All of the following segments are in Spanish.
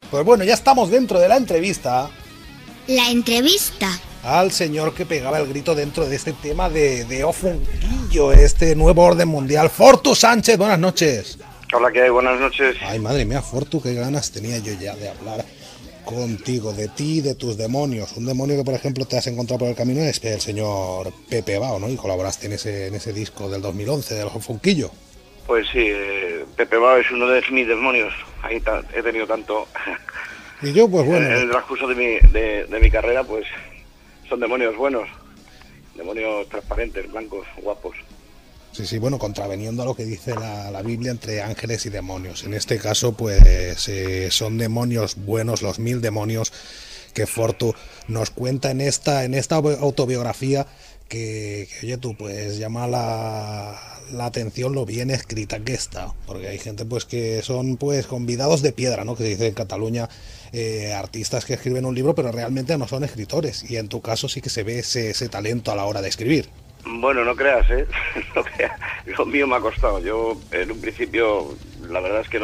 Pues bueno, ya estamos dentro de la entrevista La entrevista. al señor que pegaba el grito dentro de este tema de Ofunquillo, este nuevo orden mundial. Fortu Sánchez, buenas noches. Hola, ¿qué hay? Buenas noches. Ay, madre mía, Fortu, qué ganas tenía yo ya de hablar contigo, de ti y de tus demonios. Un demonio que, por ejemplo, te has encontrado por el camino es el señor Pepe Bao, ¿no? Y colaboraste en ese disco del 2011, del Ofunquillo. Pues sí, Pepe Bao es uno de mis demonios. Ahí he tenido tanto. Y yo, pues bueno. En el transcurso de mi carrera, pues son demonios buenos. Demonios transparentes, blancos, guapos. Sí, bueno, contraveniendo a lo que dice la Biblia entre ángeles y demonios. En este caso, pues son demonios buenos, los 1000 demonios que Fortu nos cuenta en esta autobiografía que oye tú, pues llama la atención lo bien escrita que está, porque hay gente pues que son pues convidados de piedra, ¿no? Que se dice en Cataluña, artistas que escriben un libro pero realmente no son escritores, y en tu caso sí que se ve ese talento a la hora de escribir. Bueno, no creas, ¿eh? No creas. Lo mío me ha costado. Yo en un principio, la verdad es que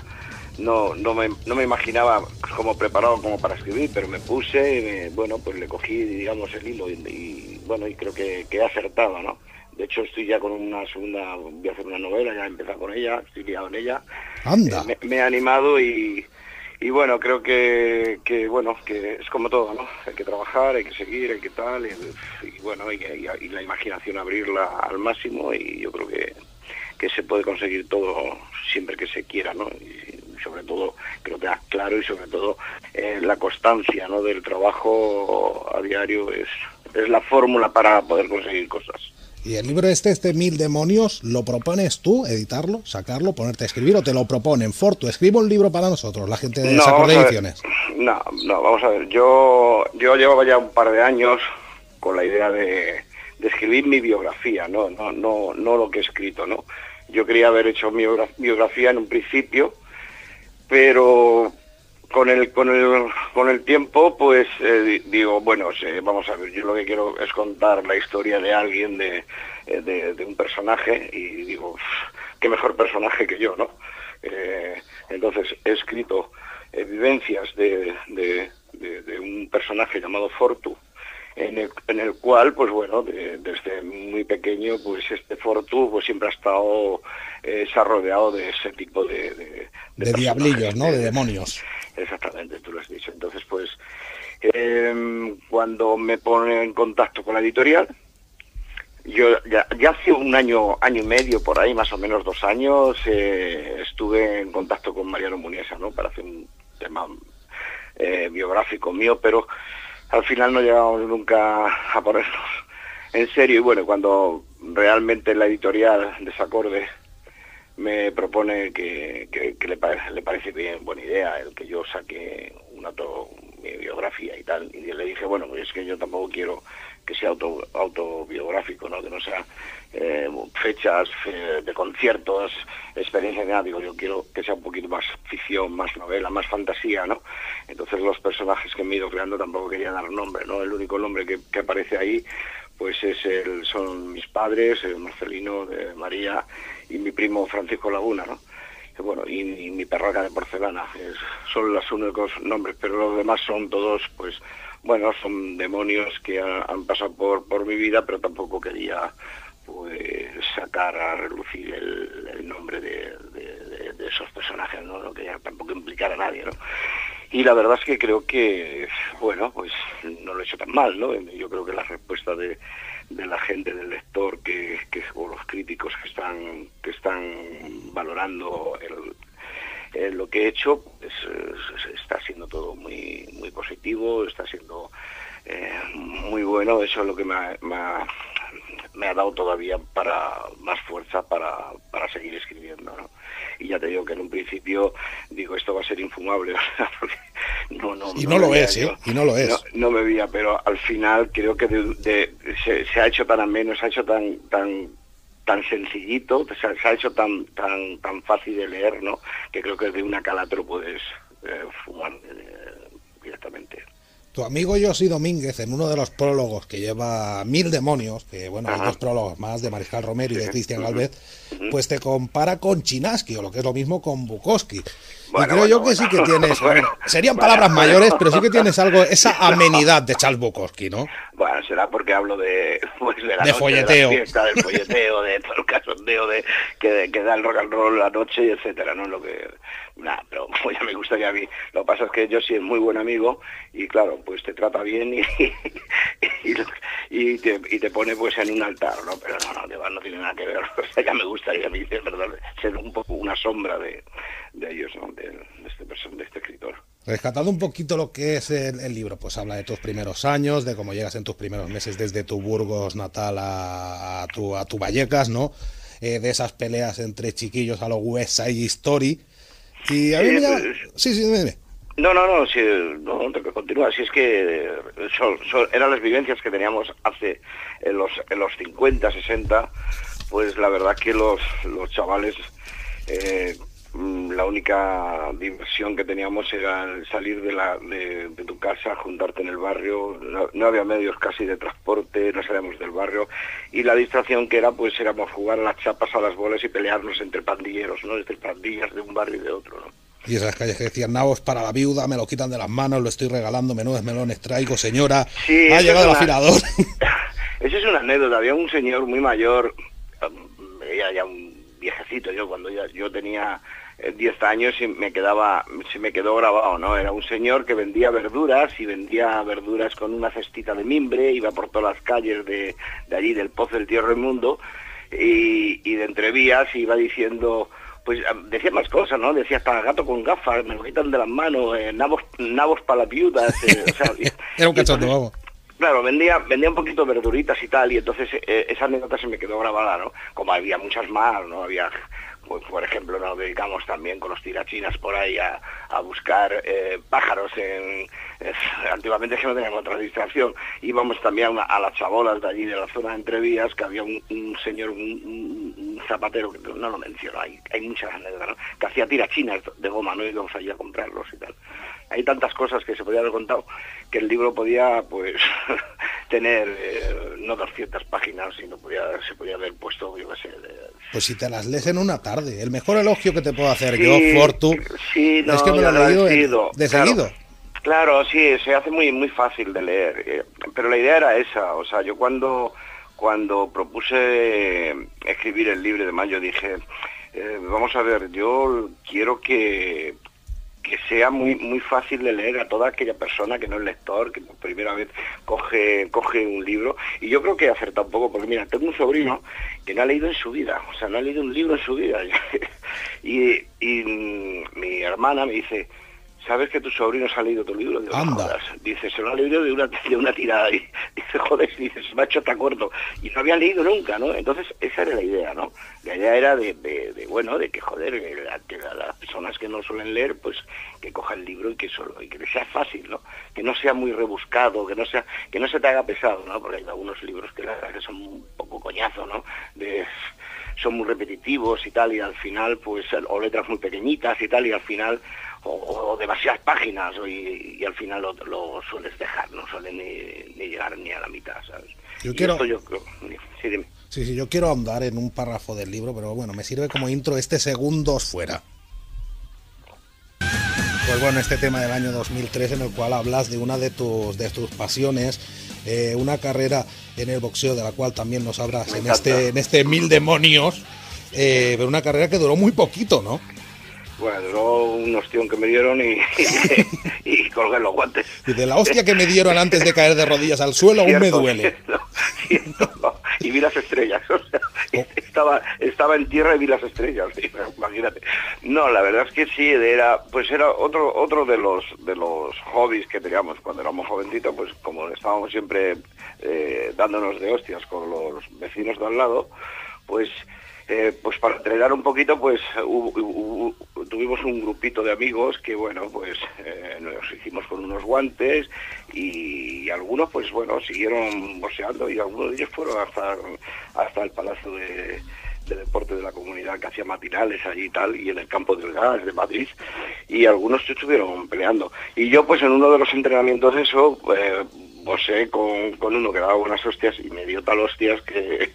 no me imaginaba como preparado como para escribir, pero me puse y bueno, pues le cogí, digamos, el hilo y bueno, y creo que he acertado, ¿no? De hecho, estoy ya con una segunda, voy a hacer una novela, ya he empezado con ella, estoy liado en ella. ¡Anda! Me he animado y bueno, creo que bueno, que es como todo, ¿no? Hay que trabajar, hay que seguir, hay que tal, y bueno, y la imaginación abrirla al máximo, y yo creo que se puede conseguir todo siempre que se quiera, ¿no? Y sobre todo, creo que claro, y sobre todo la constancia, ¿no? Del trabajo a diario es la fórmula para poder conseguir cosas. ¿Y el libro este 1000 demonios, lo propones tú, editarlo, sacarlo, ponerte a escribir, o te lo proponen? Fortu, escribo un libro para nosotros, la gente de Desacorde Ediciones. No, vamos a ver, yo llevaba ya un par de años con la idea de escribir mi biografía, no lo que he escrito, ¿no? Yo quería haber hecho mi biografía en un principio, pero con el tiempo, pues digo, bueno, vamos a ver, yo lo que quiero es contar la historia de alguien, de un personaje, y digo, qué mejor personaje que yo, ¿no? Entonces he escrito vivencias de un personaje llamado Fortu, en el cual, pues bueno, desde muy pequeño, pues este Fortu pues siempre ha estado, se ha rodeado de ese tipo de diablillos, ¿no? De demonios. Exactamente, tú lo has dicho. Entonces, pues, cuando me pone en contacto con la editorial, yo ya hace un año y medio, por ahí, más o menos 2 años, estuve en contacto con Mariano Muniesa, ¿no? Para hacer un tema biográfico mío, pero al final no llegamos nunca a ponernos en serio. Y bueno, cuando realmente la editorial Desacorde me propone que le parece bien, buena idea el que yo saque mi biografía y tal, y le dije, bueno, pues es que yo tampoco quiero que sea autobiográfico, ¿no? Que no sea fechas de conciertos, experiencias, nada. Digo, yo quiero que sea un poquito más ficción, más novela, más fantasía, ¿no? Entonces los personajes que me he ido creando tampoco quería dar nombre, ¿no? El único nombre que aparece ahí pues son mis padres, Marcelino, María y mi primo Francisco Laguna, ¿no? Bueno, y mi perraca de porcelana, son los únicos nombres, pero los demás son todos, pues, bueno, son demonios que han pasado por mi vida, pero tampoco quería, pues, sacar a relucir el nombre de esos personajes, ¿no? No quería tampoco implicar a nadie, ¿no? Y la verdad es que creo que, bueno, pues no lo he hecho tan mal, ¿no? Yo creo que la respuesta de la gente, del lector, o los críticos que están valorando lo que he hecho, pues, está siendo todo muy muy positivo, está siendo muy bueno. Eso es lo que me ha dado todavía más fuerza para seguir escribiendo, ¿no? Y ya te digo que en un principio digo, esto va a ser infumable, o sea, porque no lo es, ¿eh? Y no lo es. No me veía, pero al final creo que se ha hecho tan ameno, se ha hecho tan sencillito, se ha hecho tan fácil de leer, ¿no? Que creo que de una cala te lo puedes fumar directamente. Tu amigo Josi Domínguez, en uno de los prólogos que lleva 1000 demonios, que bueno, hay 2 prólogos más, de Mariscal Romero y de Cristian Galvez, pues te compara con Chinaski, o lo que es lo mismo con Bukowski. Y creo yo que sí que tienes, serían palabras mayores, pero sí que tienes algo, esa amenidad de Charles Bukowski, ¿no? Bueno, será porque hablo de la de noche, folleteo. de la fiesta, del folleteo, de todo el cachondeo que da el rock and roll la noche, etcétera, ¿no? Lo que nada, pero pues ya me gustaría a mí. Lo que pasa es que yo sí es muy buen amigo y claro, pues te trata bien y te pone pues en un altar, ¿no? Pero no tiene nada que ver. O sea, ya me gustaría a mí, de verdad, ser un poco una sombra de ellos, ¿no? De este escritor. Rescatando un poquito lo que es el libro, pues habla de tus primeros años, de cómo llegas en tus primeros meses desde tu Burgos natal a tu Vallecas, ¿no? De esas peleas entre chiquillos a los West Side Story. Y a mí me llama... Sí, dime. No, tengo que continuar. Si es que eran las vivencias que teníamos hace en los 50, 60, pues la verdad que los chavales... la única diversión que teníamos era salir de tu casa, juntarte en el barrio, no había medios casi de transporte, no salíamos del barrio, y la distracción que era, pues éramos jugar a las chapas, a las bolas y pelearnos entre pandilleros, ¿no? Entre pandillas de un barrio y de otro, ¿no? Y esas calles que decían, nabos para la viuda, me lo quitan de las manos, lo estoy regalando, menudos melones traigo, señora, sí, ha llegado el afilador. Esa es una anécdota, había un señor muy mayor, ya un viejecito, cuando yo tenía 10 años y se me quedó grabado, ¿no? Era un señor que vendía verduras con una cestita de mimbre, iba por todas las calles de allí del Pozo del Tío Raimundo y de entrevías iba diciendo, pues decía más cosas, ¿no? Decía hasta gato con gafas, me lo quitan de las manos, nabos para las viudas, o sea, era un cachondo, vamos. Claro, vendía un poquito de verduritas y tal, y entonces esa anécdota se me quedó grabada, ¿no? Como había muchas más, ¿no? Había, pues, por ejemplo, nos dedicamos también con los tirachinas por ahí a buscar pájaros antiguamente es que no teníamos otra distracción. Íbamos también a las chabolas de allí, de la zona de Entrevías, que había un señor, un zapatero, que no lo menciono, hay muchas anécdotas, ¿no? Que hacía tirachinas de goma, ¿no? Y íbamos allí a comprarlos y tal. Hay tantas cosas que se podía haber contado que el libro podía, pues, tener no 200 páginas, sino se podía haber puesto, yo qué sé... Pues si te las lees en una tarde, el mejor elogio que te puedo hacer yo, Fortu, es que me lo he leído de seguido. Claro, sí, se hace muy muy fácil de leer, pero la idea era esa, o sea, yo cuando propuse escribir el libro de mayo dije, vamos a ver, yo quiero que sea muy muy fácil de leer a toda aquella persona que no es lector, que por primera vez coge un libro, y yo creo que he acertado un poco, porque mira, tengo un sobrino que no ha leído en su vida, o sea, no ha leído un libro en su vida, y mi hermana me dice, ¿sabes que tu sobrino se ha leído tu libro? Digo, anda. Dice, se lo ha leído de una tirada. Y dice, joder, dice, se me ha hecho tan corto. Y no había leído nunca, ¿no? Entonces, esa era la idea, ¿no? La idea era de que, joder, que las personas que no suelen leer, pues, que cojan el libro y que le sea fácil, ¿no? Que no sea muy rebuscado, que no se te haga pesado, ¿no? Porque hay algunos libros que la verdad que son un poco coñazo, ¿no? Son muy repetitivos y tal, y al final, pues, o letras muy pequeñitas y tal, y al final... O demasiadas páginas y al final lo sueles dejar, no suele ni llegar ni a la mitad, ¿sabes? Sí, dime. Sí, yo quiero ahondar en un párrafo del libro, pero bueno, me sirve como intro segundos fuera. Pues bueno, este tema del año 2003 en el cual hablas de una de tus pasiones, una carrera en el boxeo de la cual también nos hablas en este Mil Demonios, pero una carrera que duró muy poquito, ¿no? Bueno, duró un ostión que me dieron y colgué los guantes. Y de la hostia que me dieron antes de caer de rodillas al suelo, aún me duele. Cierto. Y vi las estrellas, o sea, estaba en tierra y vi las estrellas, imagínate. No, la verdad es que sí, era otro de los hobbies que teníamos cuando éramos jovencitos, pues como estábamos siempre dándonos de hostias con los vecinos de al lado, pues para entrenar un poquito, pues tuvimos un grupito de amigos que, bueno, pues nos hicimos con unos guantes y algunos, pues bueno, siguieron boxeando y algunos de ellos fueron hasta el Palacio de Deporte de la Comunidad, que hacía matinales allí y tal, y en el Campo del Gas de Madrid, y algunos estuvieron peleando. Y yo, pues en uno de los entrenamientos de eso, boxeé con uno que daba buenas hostias y me dio tal hostias que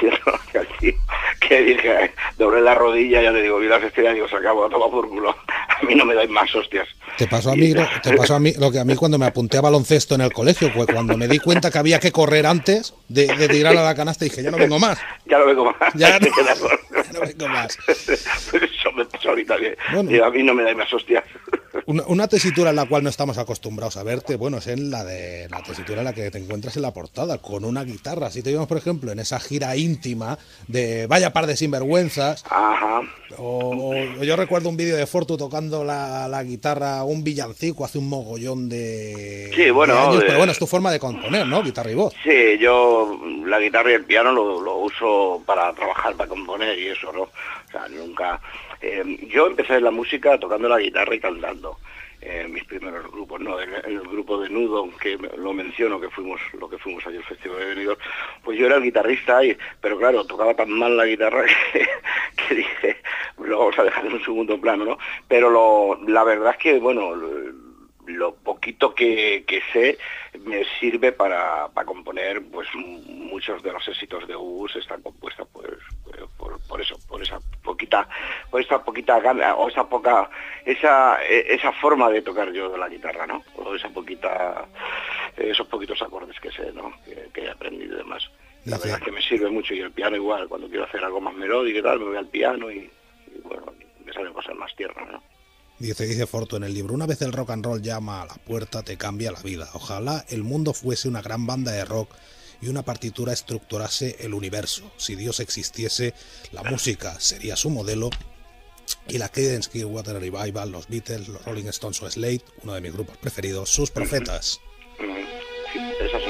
dije, doblé la rodilla, ya le digo, vi las estrellas y digo, se acabó, toma por culo. a mí no me dais más hostias. Te pasó a mí lo que a mí cuando me apunté a baloncesto en el colegio, pues cuando me di cuenta que había que correr antes de tirar a la canasta, dije, ya no vengo más. Ya no vengo más. Ya no vengo más. Pues eso me pasó ahorita, que Bueno, a mí no me dais más hostias. Una tesitura en la cual no estamos acostumbrados a verte, bueno, es en la tesitura en la que te encuentras en la portada, con una guitarra. Si te vimos, por ejemplo, en esa gira íntima de Vaya par de sinvergüenzas, Ajá. o yo recuerdo un vídeo de Fortu tocando la guitarra, un villancico hace un mogollón de, Sí, bueno, de años, pero bueno, es tu forma de componer, ¿no? Guitarra y voz. Sí, yo la guitarra y el piano lo uso para trabajar, para componer y eso, ¿no? O sea, nunca... yo empecé en la música tocando la guitarra y cantando. Mis primeros grupos, ¿no? En el grupo de Nudo, que lo menciono, que fuimos ayer al Festival de Benidorm, pues yo era el guitarrista, pero claro, tocaba tan mal la guitarra que dije, lo vamos a dejar en un segundo plano, ¿no? Pero la verdad es que, bueno, lo poquito que sé me sirve para componer, pues muchos de los éxitos de US están compuestos por esa poquita gana, o esa forma de tocar yo de la guitarra, ¿no? O esos poquitos acordes que sé, ¿no? Que he aprendido y demás. La verdad es que me sirve mucho, y el piano igual, cuando quiero hacer algo más melódico y tal, me voy al piano y bueno, me salen cosas más tiernas, ¿no? Dice Fortu en el libro, una vez el rock and roll llama a la puerta, te cambia la vida. Ojalá el mundo fuese una gran banda de rock y una partitura estructurase el universo. Si Dios existiese, la música sería su modelo y la Creedence Clearwater Revival, los Beatles, los Rolling Stones o Slade, uno de mis grupos preferidos, sus profetas. Sí, es así.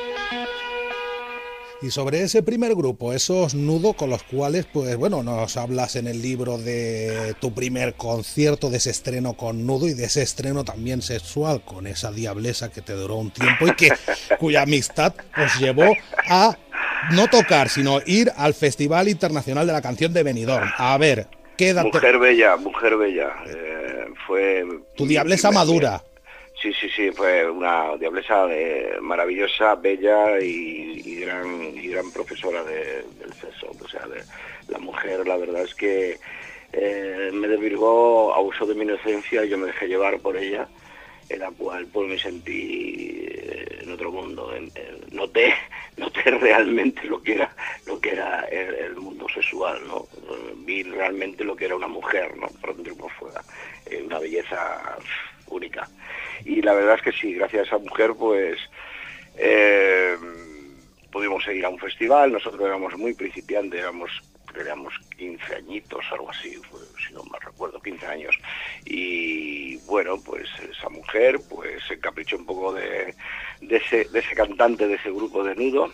Y sobre ese primer grupo, esos Nudo con los cuales, pues bueno, nos hablas en el libro de tu primer concierto, de ese estreno con Nudo y de ese estreno también sexual con esa diablesa que te duró un tiempo y cuya amistad os llevó a no tocar, sino ir al Festival Internacional de la Canción de Benidorm. A ver, ¿qué edad? Mujer bella. Fue... Tu diablesa madura. Sí, fue una diablesa maravillosa, bella y gran profesora del sexo. O sea, la mujer, la verdad es que me desvirgó, abusó de mi inocencia y yo me dejé llevar por ella, en la cual pues me sentí en otro mundo. Noté realmente lo que era el mundo sexual, ¿no? Vi realmente lo que era una mujer, ¿no? Por dentro y por fuera. Una belleza única. Y la verdad es que sí, gracias a esa mujer pues pudimos seguir a un festival. Nosotros éramos muy principiantes, éramos 15 añitos, algo así, si no mal recuerdo, 15 años. Y bueno, pues esa mujer pues se encaprichó un poco de ese cantante de ese grupo de Nudo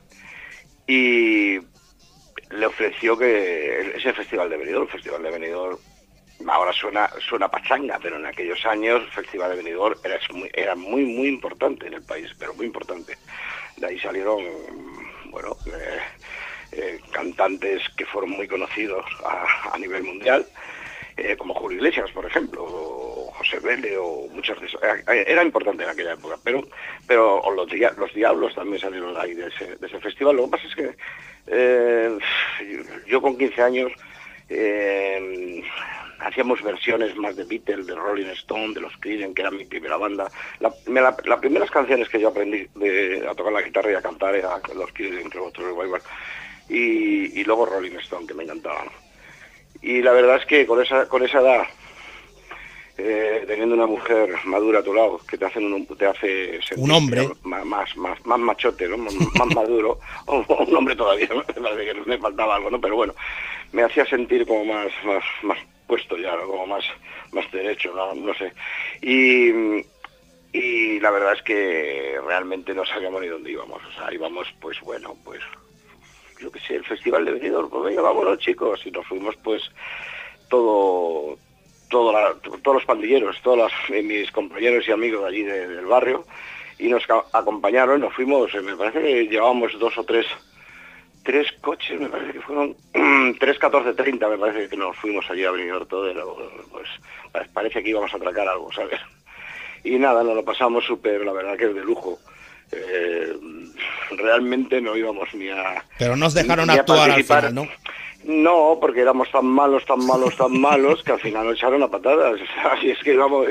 y le ofreció que ese festival de Benidorm, ahora suena pachanga, pero en aquellos años el Festival de Benidorm era muy importante en el país, pero muy importante. De ahí salieron, bueno, cantantes que fueron muy conocidos a nivel mundial, como Julio Iglesias, por ejemplo, o José Vélez, o muchos de esos. Era importante en aquella época, pero los Diablos también salieron ahí de ese festival. Lo que pasa es que yo con 15 años hacíamos versiones más de Beatles, de Rolling Stone, de los Creedence, que era mi primera banda. Las primeras canciones que yo aprendí a tocar la guitarra y a cantar era los Creedence, Clearwater Revival, y luego Rolling Stone, que me encantaban. Y la verdad es que con esa edad, teniendo una mujer madura a tu lado, que te hace sentir un hombre más machote, ¿no? más maduro, o un hombre todavía, ¿no? Me parece que me faltaba algo, ¿no? Pero bueno, me hacía sentir como más puesto ya, ¿no? Como más derecho, no sé. Y la verdad es que realmente no sabíamos ni dónde íbamos. O sea, íbamos, pues bueno, pues yo qué sé, el Festival de Benidorm, pues venga, vámonos chicos, y nos fuimos pues todos los pandilleros, mis compañeros y amigos de allí del barrio, y nos acompañaron. Nos fuimos, me parece que llevábamos 2 o 3 coches, me parece que fueron 3-14-30, me parece que nos fuimos allí a Benidorm todo, pues parece que íbamos a atracar algo, ¿sabes? Y nada, nos lo pasamos súper, la verdad que es de lujo. Realmente no íbamos ni a... Pero nos dejaron actuar al final, ¿no? No, porque éramos tan malos, tan malos, tan malos, que al final nos echaron a patadas. Así es que vamos,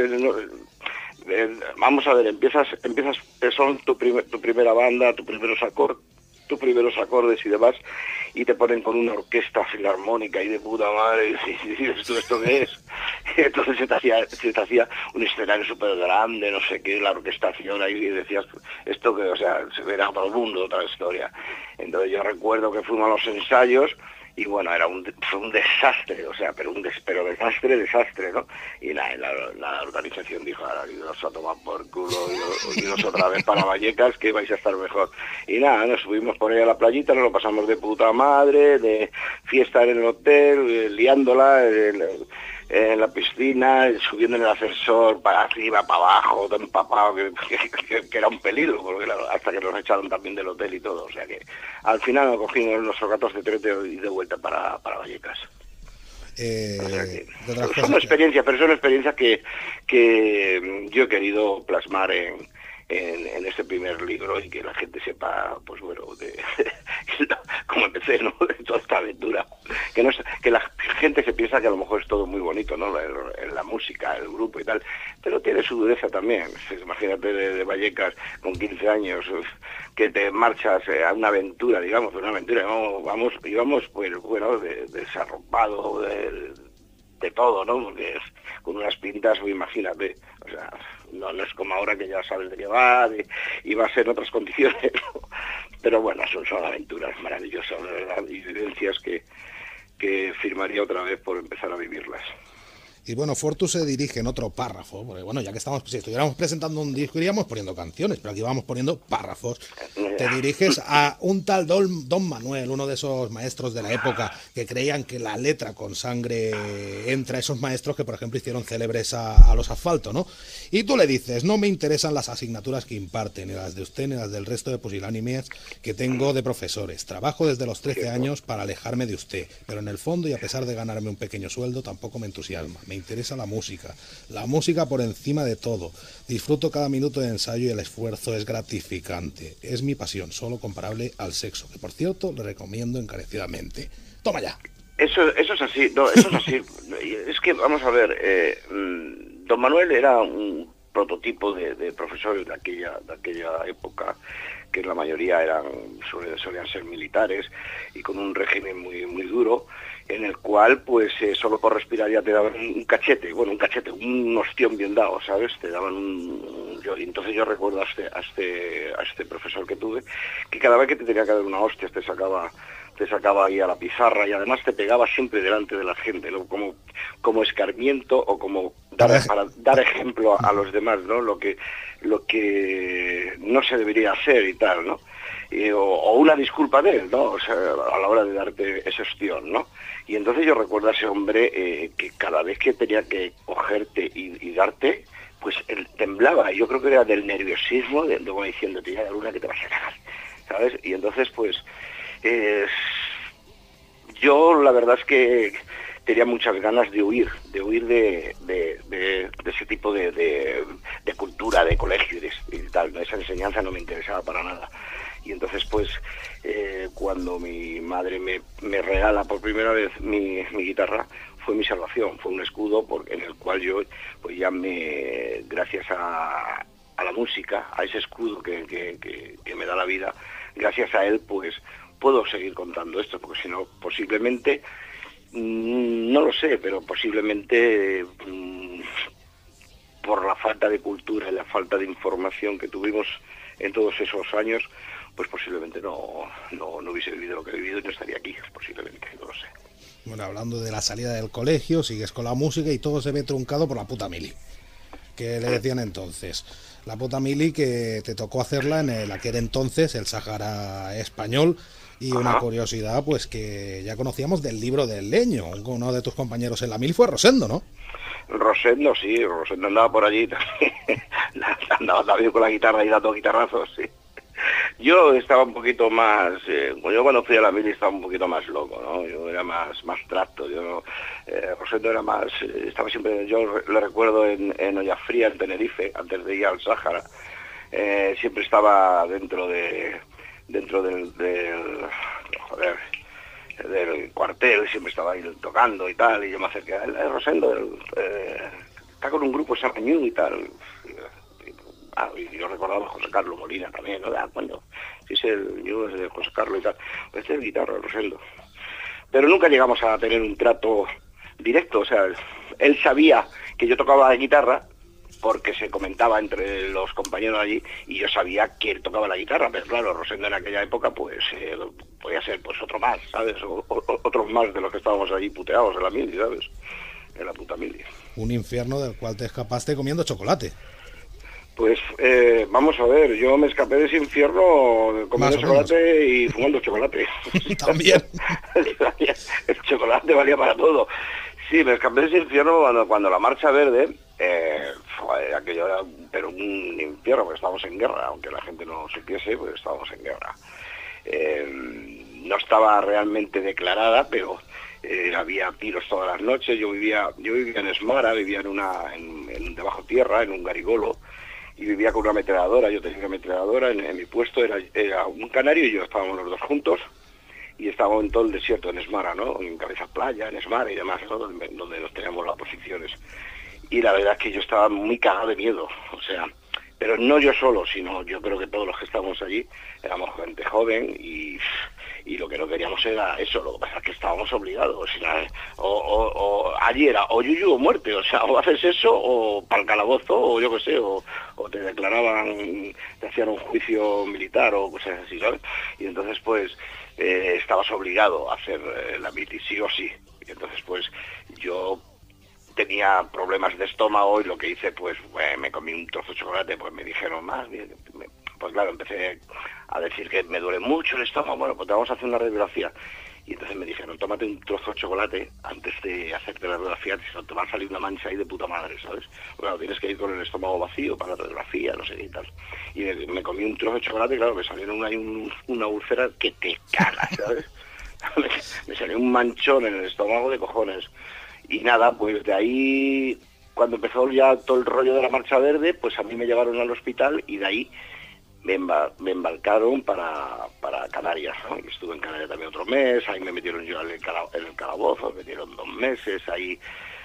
vamos a ver, empiezas, son tu primera banda, tus primeros acordes y demás, y te ponen con una orquesta filarmónica y de puta madre, y dices tú, ¿esto qué es? Y entonces se te hacía un escenario súper grande, no sé qué, la orquestación ahí, y decías, esto que, o sea, se verá todo el mundo, otra historia. Entonces yo recuerdo que fuimos a los ensayos, y bueno, fue un desastre, o sea, pero desastre, ¿no? Y la organización dijo, ahora iros a tomar por culo, iros otra vez para Vallecas, que vais a estar mejor. Y nada, nos subimos por ahí a la playita, nos lo pasamos de puta madre, de fiesta en el hotel, liándola, en la piscina, subiendo en el ascensor, para arriba, para abajo, todo empapado, que era un peligro, porque claro, hasta que nos echaron también del hotel y todo, o sea que al final nos cogimos nuestro 14-13 y de vuelta para Vallecas. O sea que, son experiencias, pero son experiencias que yo he querido plasmar en este primer libro y que la gente sepa, pues bueno, cómo empecé, ¿no? De toda esta aventura. Que la gente se piensa que a lo mejor es todo muy bonito, ¿no? La música, el grupo y tal, pero tiene su dureza también. Imagínate de Vallecas con 15 años, que te marchas a una aventura, digamos, íbamos pues bueno, desarropado, de todo, ¿no? Porque es con unas pintas, imagínate, o sea, no es como ahora que ya sabes de qué va y va a ser en otras condiciones, ¿no? Pero bueno, son aventuras maravillosas, de verdad, y vivencias que firmaría otra vez por empezar a vivirlas. Y bueno, Fortu se dirige en otro párrafo, porque bueno, ya que si estuviéramos presentando un disco iríamos poniendo canciones, pero aquí vamos poniendo párrafos. Te diriges a un tal Don Manuel, uno de esos maestros de la época que creían que la letra con sangre entra, esos maestros que por ejemplo hicieron célebres a los Asfalto, ¿no? Y tú le dices, no me interesan las asignaturas que imparten, ni las de usted ni las del resto de pusilánimes que tengo de profesores. Trabajo desde los 13 años para alejarme de usted, pero en el fondo y a pesar de ganarme un pequeño sueldo tampoco me entusiasma. Me interesa la música por encima de todo. Disfruto cada minuto de ensayo y el esfuerzo es gratificante. Es mi pasión, solo comparable al sexo, que por cierto le recomiendo encarecidamente. Toma ya. Eso es así, no, eso es así. Es que, vamos a ver, Don Manuel era un prototipo de profesores de aquella época, que la mayoría solían ser militares y con un régimen muy, muy duro, en el cual pues solo por respirar ya te daban un cachete, un ostión bien dado, ¿sabes? Te daban entonces yo recuerdo a este profesor que tuve, que cada vez que te tenía que dar una hostia te sacaba ahí a la pizarra y además te pegaba siempre delante de la gente, ¿no? como escarmiento o como para dar ejemplo a los demás, ¿no? Lo que no se debería hacer y tal, ¿no? O una disculpa de él, ¿no? O sea, a la hora de darte ese ostión, ¿no? Y entonces yo recuerdo a ese hombre que cada vez que tenía que cogerte y darte, pues él temblaba. Yo creo que era del nerviosismo, como diciendo, te voy a dar una que te vas a cagar, ¿sabes? Y entonces, pues, yo la verdad es que tenía muchas ganas de huir de ese tipo de cultura, de colegio y tal. Esa enseñanza no me interesaba para nada. Y entonces, pues, cuando mi madre me regala por primera vez mi guitarra, fue mi salvación, fue un escudo en el cual yo, pues ya gracias a la música, a ese escudo que me da la vida, gracias a él, pues, puedo seguir contando esto, porque si no, posiblemente, no lo sé, pero posiblemente por la falta de cultura y la falta de información que tuvimos en todos esos años, pues posiblemente no hubiese vivido lo que he vivido y no estaría aquí, posiblemente, no lo sé. Bueno, hablando de la salida del colegio, sigues con la música y todo se ve truncado por la puta mili, que le decían entonces. La puta mili que te tocó hacerla en aquel entonces, el Sáhara español, y una curiosidad, pues que ya conocíamos del Libro del Leño. Uno de tus compañeros en la mil fue Rosendo, ¿no? Rosendo, sí, Rosendo andaba por allí también. Andaba también con la guitarra y dando guitarrazos, sí. Yo estaba un poquito más, yo cuando fui a la mili estaba un poquito más loco, ¿no? Yo era más tracto, Rosendo era más, estaba siempre, yo le recuerdo en Ollafría, en Tenerife, antes de ir al Sáhara, siempre estaba dentro del joder, del cuartel, siempre estaba ahí tocando y tal, y yo me acerqué a él, Rosendo, está con un grupo Samañú y tal. Y yo recordaba a José Carlos Molina también, ¿no? ¿Cuándo? Sí, es de José Carlos y tal. Pues este es el guitarra, Rosendo. Pero nunca llegamos a tener un trato directo, o sea, él sabía que yo tocaba la guitarra porque se comentaba entre los compañeros allí y yo sabía que él tocaba la guitarra, pero claro, Rosendo en aquella época pues podía ser pues otro más, ¿sabes? Otros más de los que estábamos allí puteados en la mili, ¿sabes? En la puta mili. Un infierno del cual te escapaste comiendo chocolate. Pues vamos a ver, yo me escapé de ese infierno comiendo chocolate y fumando chocolate. También. El chocolate valía para todo. Sí, me escapé de ese infierno cuando la Marcha Verde, aquello era pero un infierno, porque estábamos en guerra, aunque la gente no supiese, pues estábamos en guerra. No estaba realmente declarada, pero había tiros todas las noches. Yo vivía en Esmara, vivía en debajo tierra, en un garigolo, y vivía con una ametralladora. Yo tenía una ametralladora en mi puesto, era un canario y yo estábamos los dos juntos, y estábamos en todo el desierto, en Esmara, ¿no? En Cabeza Playa, en Esmara y demás, ¿no? Donde nos teníamos las posiciones. Y la verdad es que yo estaba muy cagado de miedo, o sea, pero no yo solo, sino yo creo que todos los que estábamos allí éramos gente joven y lo que no queríamos era eso. Lo que pasa es que estábamos obligados, o sea, allí era o yuyu o muerte, o sea, o haces eso o para el calabozo, o yo qué sé, o te declaraban, te hacían un juicio militar o cosas así, ¿sabes? Y entonces pues estabas obligado a hacer la mili, sí o sí. Y entonces pues yo tenía problemas de estómago y lo que hice pues me comí un trozo de chocolate, pues me dijeron más, pues claro, empecé a decir que me duele mucho el estómago. Bueno, pues te vamos a hacer una radiografía. Y entonces me dijeron, tómate un trozo de chocolate antes de hacerte la radiografía, te va a salir una mancha ahí de puta madre, ¿sabes? Bueno, tienes que ir con el estómago vacío para la radiografía, no sé qué y tal. Y me comí un trozo de chocolate y claro, me salieron ahí una úlcera que te cagas, ¿sabes? Me salió un manchón en el estómago de cojones. Y nada, pues de ahí, cuando empezó ya todo el rollo de la Marcha Verde, pues a mí me llevaron al hospital y de ahí me embarcaron para Canarias, ¿no? Y estuve en Canarias también otro mes, ahí me metieron yo en el calabozo, me metieron 2 meses, ahí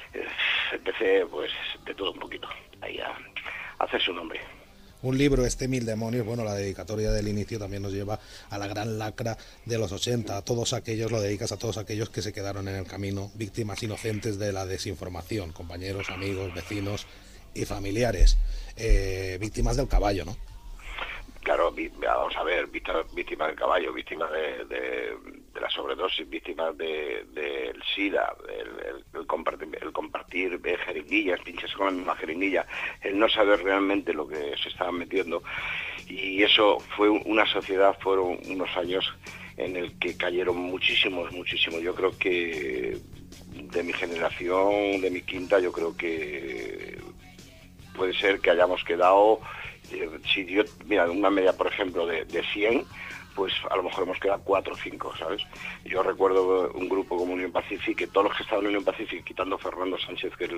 empecé pues de todo un poquito, ahí a hacerse un nombre. Un libro, 1000 demonios, bueno, la dedicatoria del inicio también nos lleva a la gran lacra de los 80, a todos aquellos, lo dedicas a todos aquellos que se quedaron en el camino, víctimas inocentes de la desinformación, compañeros, amigos, vecinos y familiares, víctimas del caballo, ¿no? Claro, vamos a ver, víctimas del caballo, víctimas de la sobredosis, víctimas del SIDA, el compartir jeringuillas, pincharse con la misma jeringuilla, el no saber realmente lo que se estaban metiendo. Y eso fue una sociedad, fueron unos años en el que cayeron muchísimos. Yo creo que de mi generación, de mi quinta, yo creo que puede ser que hayamos quedado... Si yo, mira, una media, por ejemplo, de 100, pues a lo mejor hemos quedado 4 o 5, ¿sabes? Yo recuerdo un grupo como Unión Pacific, que todos los que estaban en Unión Pacific, quitando Fernando Sánchez, que es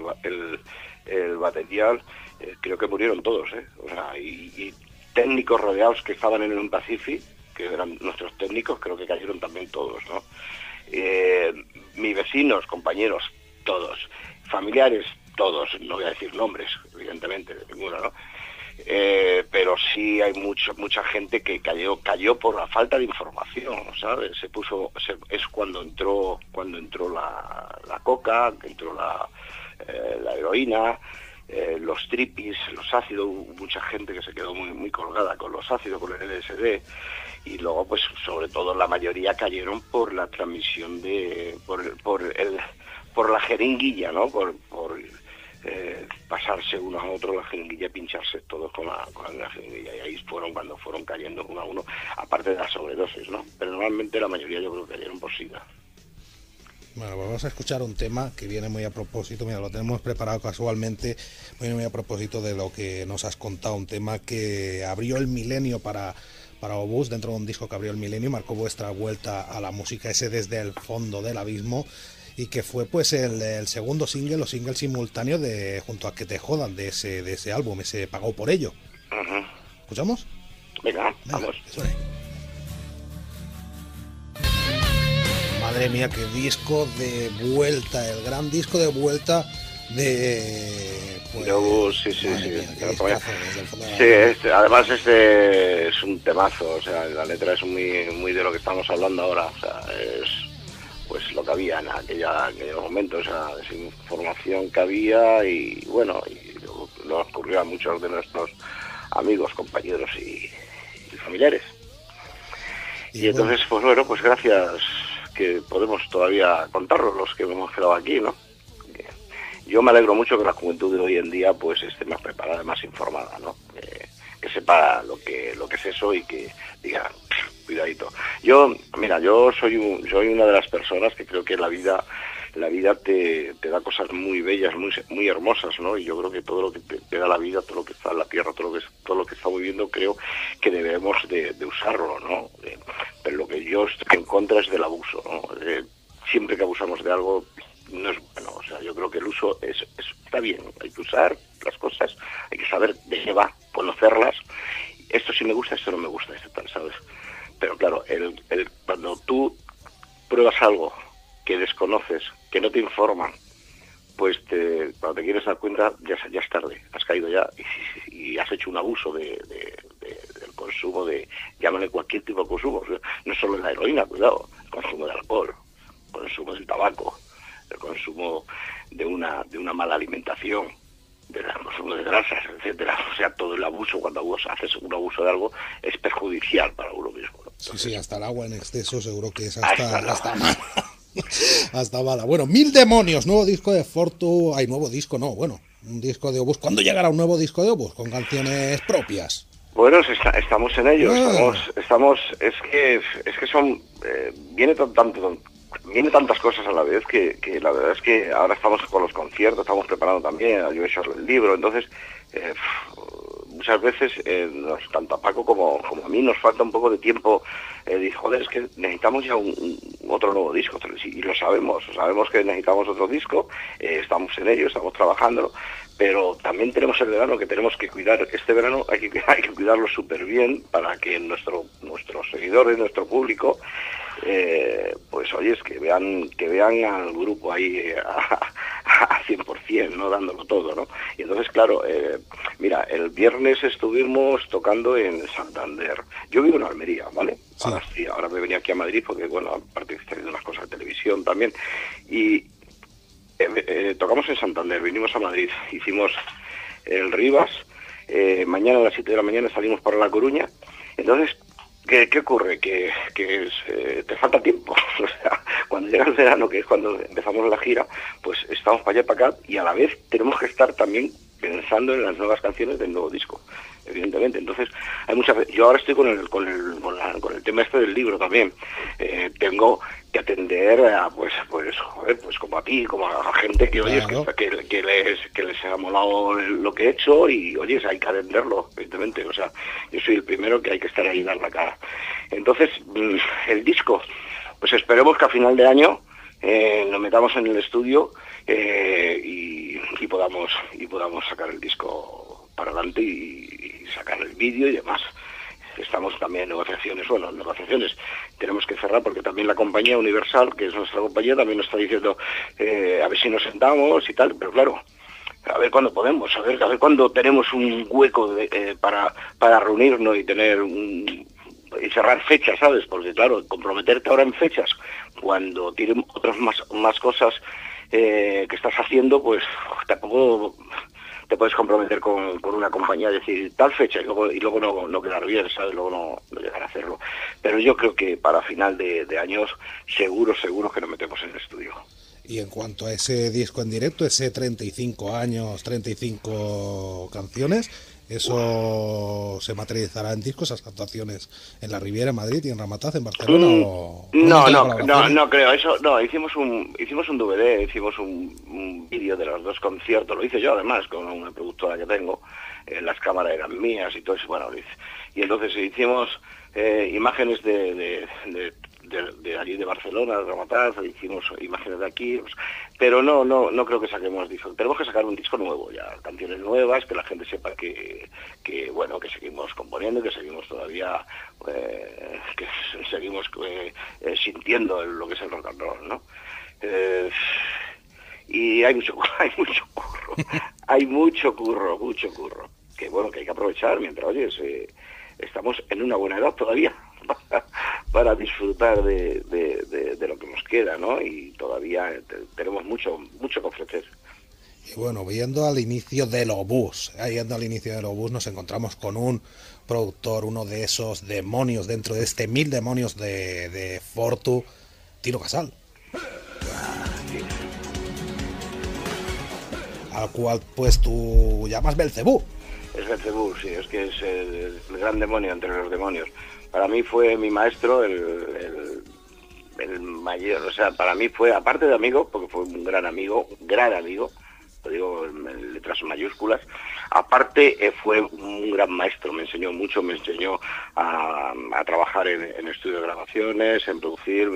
el batería, creo que murieron todos, ¿eh? O sea, y técnicos rodeados que estaban en Unión Pacific, que eran nuestros técnicos, creo que cayeron también todos, ¿no? Mis vecinos, compañeros, todos. Familiares, todos. No voy a decir nombres, evidentemente, de ninguno, ¿no? Pero sí hay mucha gente que cayó por la falta de información, ¿sabes? Es cuando entró la coca, entró la heroína, los tripis, los ácidos. Hubo mucha gente que se quedó muy colgada con los ácidos, con el LSD, y luego pues sobre todo la mayoría cayeron por la transmisión por la jeringuilla, ¿no? Por pasarse uno a otro la jeringuilla, pincharse todos con la jeringuilla, y ahí cuando fueron cayendo uno a uno, aparte de las sobredosis, ¿no? Pero normalmente la mayoría yo creo que cayeron por SIDA. Bueno, pues vamos a escuchar un tema que viene muy a propósito, mira, lo tenemos preparado casualmente, viene muy a propósito de lo que nos has contado, un tema que abrió el milenio para Obús, dentro de un disco que abrió el milenio, marcó vuestra vuelta a la música, ese Desde el fondo del abismo, y que fue pues el segundo single o single simultáneo junto a Que te jodan de ese álbum, ese Pagó por ello. Uh-huh. ¿Escuchamos? Venga, vamos. Que suene. madre mía, qué disco de vuelta, el gran disco de vuelta pues, de Obús, sí. Además es un temazo, o sea, la letra es muy de lo que estamos hablando ahora, o sea, es pues lo que había en aquellos momentos, o sea, esa información que había y bueno, y lo ocurrió a muchos de nuestros amigos, compañeros y familiares. Y entonces, pues bueno, pues gracias que podemos todavía contarlo, los que hemos quedado aquí, ¿no? Yo me alegro mucho que la juventud de hoy en día pues esté más preparada, más informada, ¿no? Que sepa lo que es eso y que diga, cuidadito. Yo soy una de las personas que creo que la vida te da cosas muy bellas, muy hermosas, ¿no? Y yo creo que todo lo que te da la vida, todo lo que está en la tierra, todo lo que estamos viviendo, creo que debemos de usarlo, ¿no? Pero lo que yo estoy en contra es del abuso, ¿no? Siempre que abusamos de algo no es bueno, o sea, yo creo que el uso está bien, hay que usar las cosas, hay que saber de qué va, conocerlas, esto sí me gusta, esto no me gusta, esto tal, ¿sabes? Pero claro, cuando tú pruebas algo que desconoces, que no te informan, pues cuando te quieres dar cuenta ya es tarde, has caído ya y has hecho un abuso del consumo llámale cualquier tipo de consumo, o sea, no solo la heroína, cuidado, el consumo de alcohol, el consumo del tabaco, el consumo de una mala alimentación, del consumo de grasas, etcétera, o sea, todo el abuso, cuando haces un abuso de algo, es perjudicial para uno mismo, ¿no? Entonces, sí, hasta el agua en exceso seguro que es hasta mala. Hasta mala. Bueno, Mil Demonios, nuevo disco de Fortu, nuevo disco, no, bueno, un disco de Obús. ¿Cuándo llegará un nuevo disco de Obús con canciones propias? Bueno, estamos en ello, estamos, es que son, viene tantas cosas a la vez que la verdad es que ahora estamos con los conciertos, estamos preparando también, yo he hecho el libro, entonces muchas veces tanto a Paco como a mí nos falta un poco de tiempo. Dice, joder, es que necesitamos ya otro nuevo disco, y lo sabemos que necesitamos otro disco, estamos en ello, estamos trabajándolo, pero también tenemos el verano que tenemos que cuidar. Este verano hay que cuidarlo súper bien para que nuestros seguidores, nuestro público, pues oye, es que vean al grupo ahí a 100%, ¿no? Dándolo todo, ¿no? Y entonces, claro, mira, el viernes estuvimos tocando en Santander. Yo vivo en Almería, ¿vale? Sí. Ahora me venía aquí a Madrid porque, bueno, aparte estoy haciendo unas cosas de televisión también. Y tocamos en Santander, vinimos a Madrid, hicimos el Rivas, mañana a las 7 de la mañana salimos para La Coruña. Entonces, ¿qué ocurre? Que te falta tiempo. O sea, cuando llega el verano, que es cuando empezamos la gira, pues estamos para allá y para acá, y a la vez tenemos que estar también pensando en las nuevas canciones del nuevo disco, evidentemente. Entonces, yo ahora estoy con el tema este del libro también. Tengo que atender a pues como a ti, como a gente que oyes, claro, que les ha molado lo que he hecho, y oyes, hay que atenderlo, evidentemente. O sea, yo soy el primero que hay que estar ahí y dar la cara. Entonces, el disco, pues esperemos que a final de año nos metamos en el estudio y podamos sacar el disco para adelante y sacar el vídeo y demás. Estamos también en negociaciones, tenemos que cerrar porque también la compañía Universal, que es nuestra compañía, también nos está diciendo a ver si nos sentamos y tal, pero claro, a ver cuándo podemos, a ver cuándo tenemos un hueco para reunirnos y tener y cerrar fechas, ¿sabes? Porque claro, comprometerte ahora en fechas cuando tienen otras más cosas que estás haciendo, pues tampoco te puedes comprometer con una compañía, decir tal fecha y luego no quedar bien, ¿sabes? Luego no llegar a hacerlo. Pero yo creo que para final de años seguro que nos metemos en el estudio. Y en cuanto a ese disco en directo, ese 35 años, 35 canciones, ¿eso se materializará en discos, esas actuaciones en la Riviera, en Madrid y en Ramataz, en Barcelona? No creo. Eso no, hicimos un DVD, hicimos un vídeo de los dos conciertos, lo hice yo además con una productora que tengo, las cámaras eran mías y todo eso, bueno, y entonces hicimos imágenes de allí de Barcelona, de Ramataz, hicimos imágenes de aquí, pero no creo que saquemos disco. Tenemos que sacar un disco nuevo ya, canciones nuevas, que la gente sepa que bueno, que seguimos componiendo, que seguimos todavía, que seguimos sintiendo lo que es el rock and roll, ¿no? Y hay mucho curro, hay mucho curro, que bueno, que hay que aprovechar mientras, oye, estamos en una buena edad todavía para disfrutar de lo que nos queda, ¿no? Y todavía tenemos mucho que ofrecer. Y bueno, yendo al inicio del Obús, nos encontramos con un productor, uno de esos demonios dentro de este 1000 demonios de Fortu, Tino Casal. Al cual pues tú llamas Belcebú. Es Belcebú, sí, es que es el gran demonio entre los demonios. Para mí fue mi maestro, el mayor, o sea, para mí fue, aparte de amigo, porque fue un gran amigo, lo digo en letras mayúsculas, aparte fue un gran maestro, me enseñó mucho, me enseñó a trabajar en estudio de grabaciones, en producir.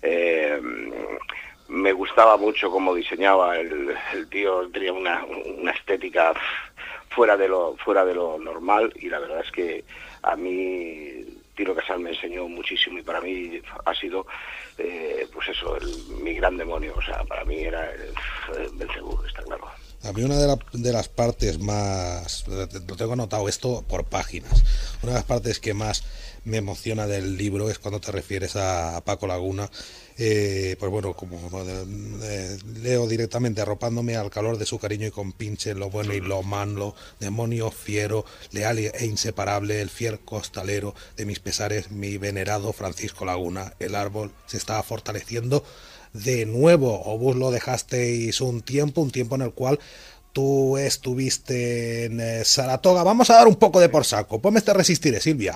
Me gustaba mucho cómo diseñaba el tío, tenía una estética fuera de lo normal, y la verdad es que a mí Tino Casal me enseñó muchísimo, y para mí ha sido pues eso, mi gran demonio. O sea, para mí era el Belcebú, está claro. A mí una de las partes más, lo tengo anotado esto por páginas, una de las partes que más me emociona del libro es cuando te refieres a Paco Laguna. Pues bueno, como leo directamente: arropándome al calor de su cariño y compinche, lo bueno y lo malo, demonio fiero, leal e inseparable, el fiel costalero de mis pesares, mi venerado Francisco Laguna. El árbol se estaba fortaleciendo de nuevo. Obús lo dejasteis un tiempo en el cual tú estuviste en Saratoga. Vamos a dar un poco de por saco. Ponme este Resistiré, Silvia.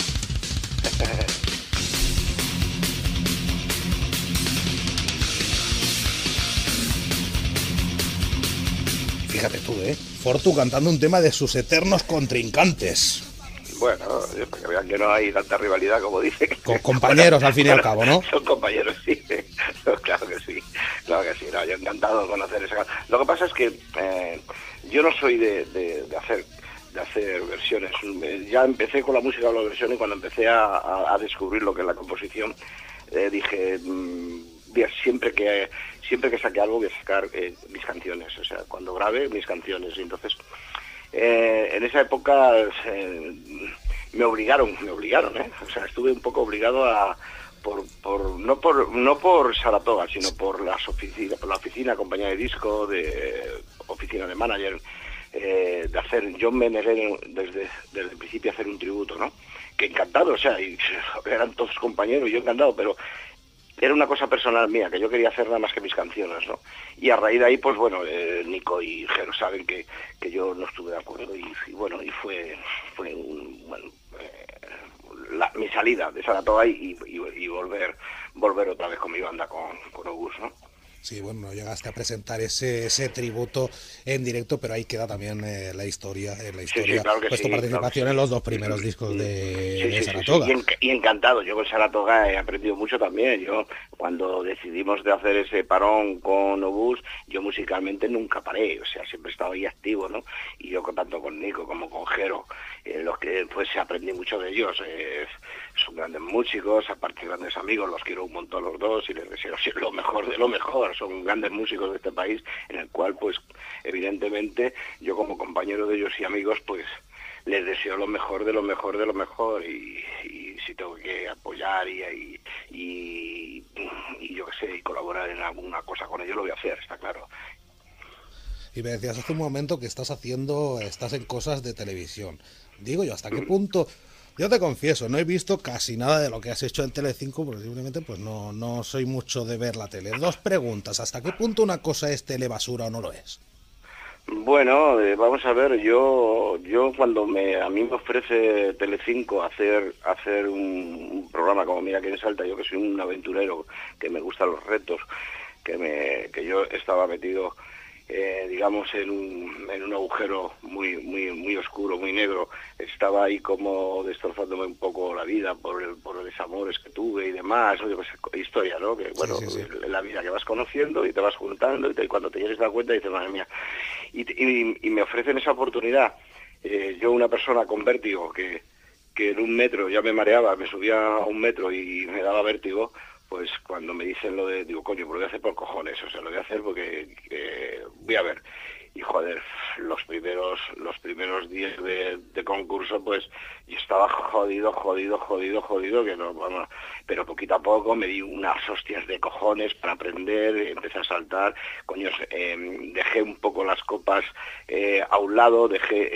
Fíjate tú, Fortu cantando un tema de sus eternos contrincantes. Bueno, para que vean que no hay tanta rivalidad como dice. Con compañeros, al fin y al cabo, ¿no? Son compañeros, sí. Claro que sí. No, yo encantado de conocer esa. Lo que pasa es que yo no soy de hacer versiones. Ya empecé con la música de la versión, y cuando empecé a descubrir lo que es la composición, dije, siempre que saque algo voy a sacar mis canciones, o sea, cuando grabe mis canciones. Y entonces en esa época me obligaron, o sea, estuve un poco obligado no por Saratoga, sino por la oficina, compañía de disco, de oficina de manager, de hacer. Yo me negué desde el principio a hacer un tributo, ¿no? Que encantado, o sea, y eran todos compañeros, yo encantado, pero era una cosa personal mía, que yo quería hacer nada más que mis canciones, ¿no? Y a raíz de ahí, pues bueno, Nico y Jero saben que yo no estuve de acuerdo, y fue mi salida de Saratoga y volver otra vez con mi banda, con Obús, ¿no? Sí, bueno, no llegaste a presentar ese tributo en directo, pero ahí queda también la historia, sí, claro que pues sí, tu participación en los dos primeros discos de Saratoga. Sí. Y encantado, yo con Saratoga he aprendido mucho también. Yo, cuando decidimos de hacer ese parón con Obús, yo musicalmente nunca paré, o sea, siempre he estado ahí activo, ¿no? Y yo tanto con Nico como con Jero, los que pues aprendí mucho de ellos. Son grandes músicos, aparte grandes amigos, los quiero un montón los dos y les deseo lo mejor de lo mejor. Son grandes músicos de este país, en el cual pues evidentemente yo, como compañero de ellos y amigos, pues les deseo lo mejor de lo mejor de lo mejor, y si tengo que apoyar y yo qué sé, y colaborar en alguna cosa con ellos, lo voy a hacer, está claro. Y me decías hace un momento que estás en cosas de televisión. Digo yo, ¿hasta qué punto? Yo te confieso, no he visto casi nada de lo que has hecho en Telecinco, porque simplemente pues no soy mucho de ver la tele. Dos preguntas: ¿hasta qué punto una cosa es telebasura o no lo es? Bueno, vamos a ver, yo cuando a mí me ofrece Telecinco hacer un programa como Mira quién salta, yo que soy un aventurero, que me gustan los retos, que yo estaba metido digamos en un agujero muy oscuro, muy negro, estaba ahí como destrozándome un poco la vida por los desamores que tuve y demás, oye, pues historia, ¿no? Que bueno, sí. La vida que vas conociendo y te vas juntando, y cuando te quieres dar cuenta dices, madre mía, y me ofrecen esa oportunidad Yo, una persona con vértigo que en 1 metro ya me mareaba, me subía a 1 metro y me daba vértigo, pues cuando me dicen lo de, digo, coño, pues lo voy a hacer por cojones, o sea, lo voy a hacer porque voy a ver. Y joder, los primeros días de concurso, pues yo estaba jodido, que no, vamos, pero poquito a poco me di unas hostias de cojones para aprender, empecé a saltar, coño, dejé un poco las copas a un lado, dejé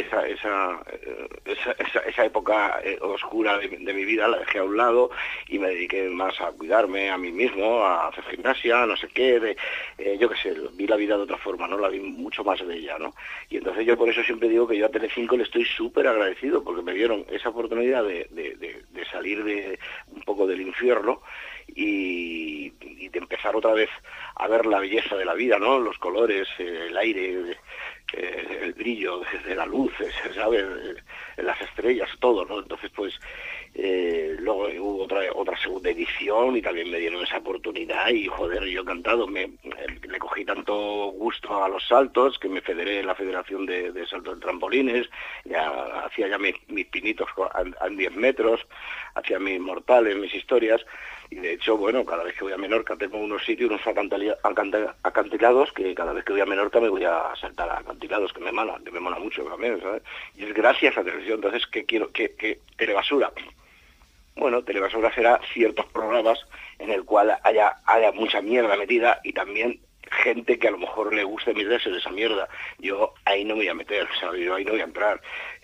esa época oscura de mi vida, la dejé a un lado y me dediqué más a cuidarme a mí mismo, a hacer gimnasia, no sé qué, yo qué sé, vi la vida de otra forma, ¿no? La vi mucho más de ella, ¿no? Y entonces yo por eso siempre digo que yo a Telecinco le estoy súper agradecido, porque me dieron esa oportunidad de salir un poco del infierno y de empezar otra vez a ver la belleza de la vida, ¿no? Los colores, el aire, el brillo de la luz, ¿sabes? Las estrellas, todo, ¿no? Entonces, pues, luego hubo otra segunda edición y también me dieron esa oportunidad y, joder, yo encantado. Le cogí tanto gusto a los saltos que me federé en la Federación de Saltos de Trampolines, hacía ya mis pinitos a 10 metros, hacía mis mortales, mis historias. Y de hecho, bueno, cada vez que voy a Menorca tengo unos sitios, unos acantilados, que cada vez que voy a Menorca me voy a saltar a acantilados, que me mola mucho también, ¿sabes? Y es gracias a televisión. Entonces, ¿qué quiero? ¿Qué telebasura? Bueno, telebasura será ciertos programas en el cual haya mucha mierda metida y también gente que a lo mejor le guste meterse de esa mierda. Yo ahí no me voy a meter, ¿sabes? Yo ahí no voy a entrar.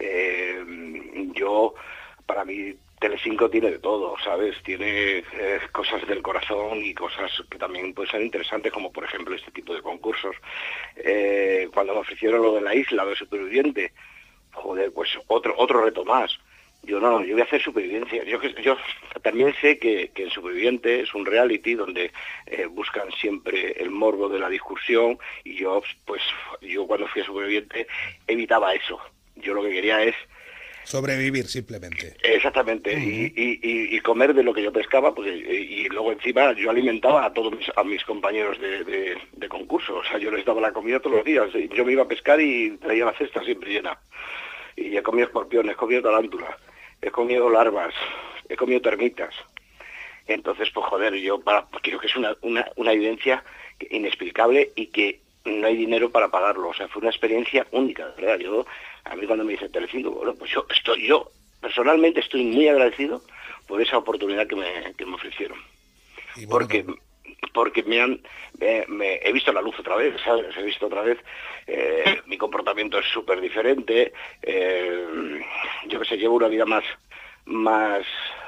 Para mí, Telecinco tiene de todo, ¿sabes? Tiene cosas del corazón y cosas que también pueden ser interesantes, como por ejemplo este tipo de concursos. Cuando me ofrecieron lo de la isla de Superviviente, joder, pues otro reto más. Yo voy a hacer Supervivencia. Yo también sé que en Superviviente es un reality donde buscan siempre el morbo de la discusión y yo cuando fui a Superviviente evitaba eso. Yo lo que quería es sobrevivir simplemente. Exactamente, y comer de lo que yo pescaba, pues, y luego encima yo alimentaba a mis compañeros de concurso, o sea, yo les daba la comida todos los días, yo me iba a pescar y traía la cesta siempre llena, y he comido escorpiones, he comido tarántulas, he comido larvas, he comido termitas, entonces, pues joder, creo que es una evidencia inexplicable y que no hay dinero para pagarlo, o sea, fue una experiencia única, de verdad. A mí cuando me dice Telecinco, bueno, pues yo personalmente estoy muy agradecido por esa oportunidad que me ofrecieron. Y bueno, porque he visto la luz otra vez, ¿sabes? He visto otra vez, mi comportamiento es súper diferente, yo que sé, llevo una vida más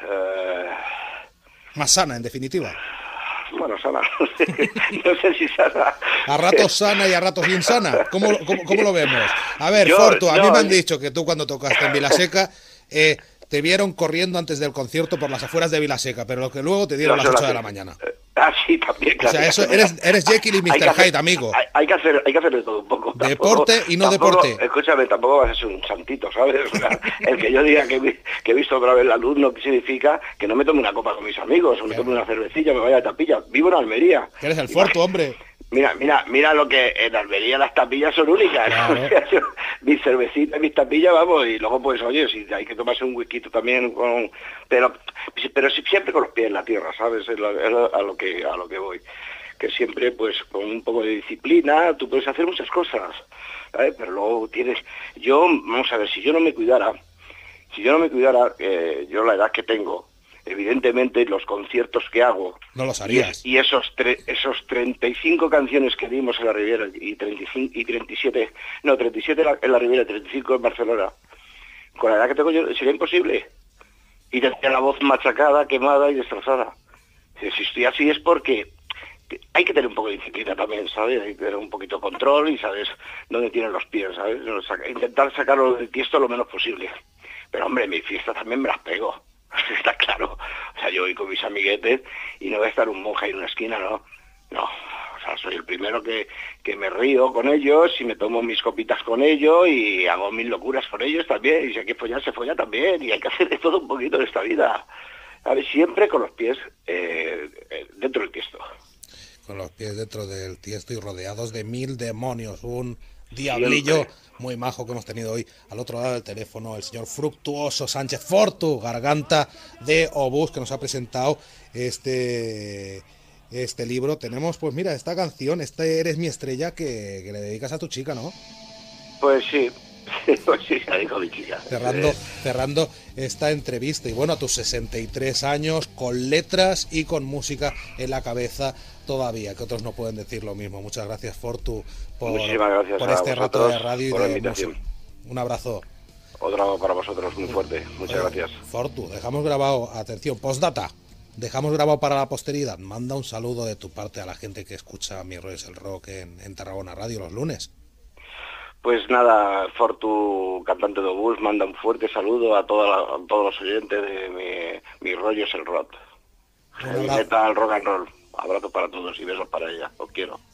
sana, en definitiva. Bueno, sana, no sé si sana. A ratos sana y a ratos insana. ¿Cómo lo vemos? A ver, Fortu, a mí me han dicho que tú cuando tocaste en Vilaseca te vieron corriendo antes del concierto por las afueras de Vilaseca, pero lo que luego te dieron a las 8 de la mañana. Sí, también. Claro, o sea, eso eres Jekyll y Mr. Hyde, amigo. Hay que hacer de todo un poco. Deporte y no deporte. Escúchame, tampoco vas a ser un santito, ¿sabes? O sea, el que yo diga que he visto otra vez la luz no significa que no me tome una copa con mis amigos, o me tome una cervecilla, me vaya a Tapilla. Vivo en Almería. Que eres el Fortu, hombre. Mira lo que en Almería las tapillas son únicas. Claro. Mis cervecitas, mis tapillas, vamos, y luego pues oye, si hay que tomarse un whisky también pero siempre con los pies en la tierra, ¿sabes? Es a lo que voy. Que siempre pues con un poco de disciplina tú puedes hacer muchas cosas, ¿sabes? Pero luego vamos a ver, si yo no me cuidara, yo la edad que tengo, evidentemente los conciertos que hago no los harías. Y esos 35 canciones que dimos en la Riviera y 37 en la Riviera y 35 en Barcelona, con la edad que tengo yo sería imposible, y tendría la voz machacada, quemada y destrozada. Si estoy así es porque hay que tener un poco de disciplina también, ¿sabes? Hay que tener un poquito de control y sabes dónde tienen los pies, ¿sabes? Intentar sacarlo del tiesto lo menos posible. Pero hombre, mi fiesta también me las pego. Está claro, o sea, yo voy con mis amiguetes y no voy a estar un monje en una esquina, no, o sea, soy el primero que me río con ellos y me tomo mis copitas con ellos y hago mil locuras con ellos también, y si hay que follar, se folla también, y hay que hacer de todo un poquito en esta vida, a ver, siempre con los pies dentro del tiesto. Con los pies dentro del tiesto y rodeados de 1000 demonios, un diablillo Siempre. muy majo que hemos tenido hoy al otro lado del teléfono, el señor Fructuoso Sánchez Fortu, garganta de obús, que nos ha presentado este libro. Tenemos, pues mira, esta canción, Eres mi estrella, que le dedicas a tu chica, ¿no? Pues sí, pues sí, se dijo mi chica. Cerrando esta entrevista. Y bueno, a tus 63 años, con letras y con música en la cabeza todavía, que otros no pueden decir lo mismo. Muchas gracias, Fortu, Muchísimas gracias por a este rato de vosotros radio y por la de invitación. música. Un abrazo. Otro para vosotros muy fuerte. Muchas gracias. Fortu, dejamos grabado, atención, postdata. Dejamos grabado para la posteridad. Manda un saludo de tu parte a la gente que escucha Mi Rollo es el Rock en Tarragona Radio los lunes. Pues nada, Fortu, cantante de obús, manda un fuerte saludo a todos los oyentes de Mi Rollo es el Rock. Heavy metal, rock and roll. Abrazo para todos y besos para ella. Os quiero.